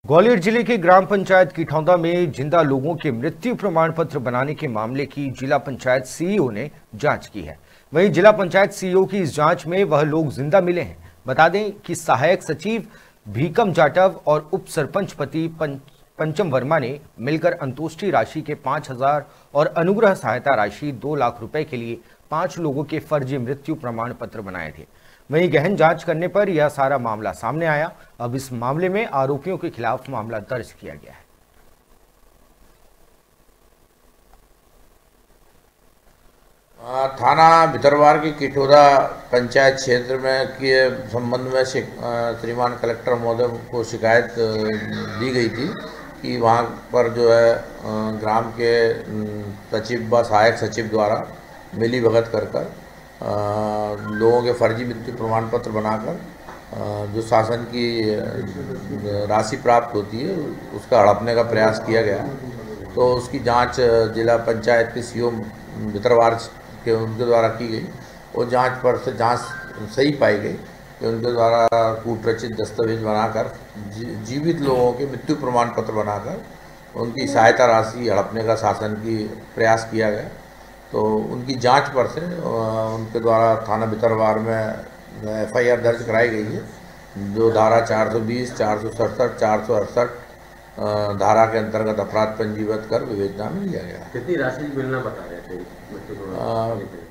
ग्वालियर जिले के ग्राम पंचायत कीठौंदा में जिंदा लोगों के मृत्यु प्रमाण पत्र बनाने के मामले की जिला पंचायत सीईओ ने जांच की है। वहीं जिला पंचायत सीईओ की इस जांच में वह लोग जिंदा मिले हैं। बता दें कि सहायक सचिव भीकम जाटव और उप सरपंच पति पंचम वर्मा ने मिलकर अंतोष्टि राशि के 5,000 और अनुग्रह सहायता राशि 2 लाख रुपए के लिए 5 लोगों के फर्जी मृत्यु प्रमाण पत्र बनाए थे। वहीं गहन जांच करने पर यह सारा मामला सामने आया। अब इस मामले में आरोपियों के खिलाफ मामला दर्ज किया गया है। थाना भितरवार की कीठौंदा पंचायत क्षेत्र में के संबंध में श्रीमान कलेक्टर महोदय को शिकायत दी गई थी कि वहाँ पर जो है ग्राम के सचिव व सहायक सचिव द्वारा मिली भगत कर लोगों के फर्जी मृत्यु प्रमाण पत्र बनाकर जो शासन की राशि प्राप्त होती है उसका हड़पने का प्रयास किया गया। तो उसकी जांच जिला पंचायत के सीईओ भितरवार के उनके द्वारा की गई और जांच पर से जांच सही पाई गई कि उनके द्वारा कूटरचित दस्तावेज बनाकर जीवित लोगों के मृत्यु प्रमाण पत्र बनाकर उनकी सहायता राशि हड़पने का शासन की प्रयास किया गया। तो उनकी जांच पर से उनके द्वारा थाना भितरवार में एफआईआर दर्ज कराई गई है, जो धारा 420, 467, 468 धारा के अंतर्गत अपराध पंजीबद्ध कर विवेचना में लिया गया। कितनी राशि मिलना बता रहे थे?